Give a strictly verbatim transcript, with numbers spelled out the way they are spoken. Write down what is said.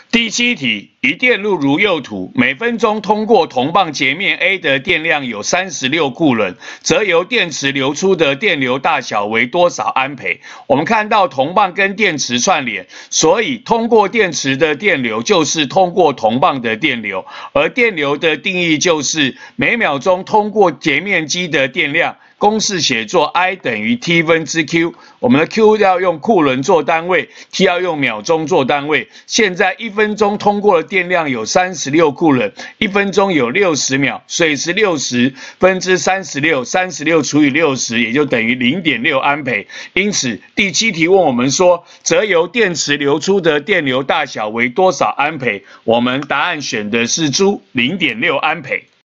第七题，一电路如右图，每分钟通过铜棒截面 A 的电量有三十六库仑，则由电池流出的电流大小为多少安培？我们看到铜棒跟电池串联，所以通过电池的电流就是通过铜棒的电流，而电流的定义就是每秒钟通过截面机的电量。 公式写作 I 等于 T 分之 Q， 我们的 Q 要用库仑做单位 ，T 要用秒钟做单位。现在一分钟通过的电量有三十六库仑，一分钟有六十秒，所以是六十分之三十六， 三十六除以六十，也就等于 零点六安培。因此，第七题问我们说，则由电池流出的电流大小为多少安培？我们答案选的是猪， 零点六安培。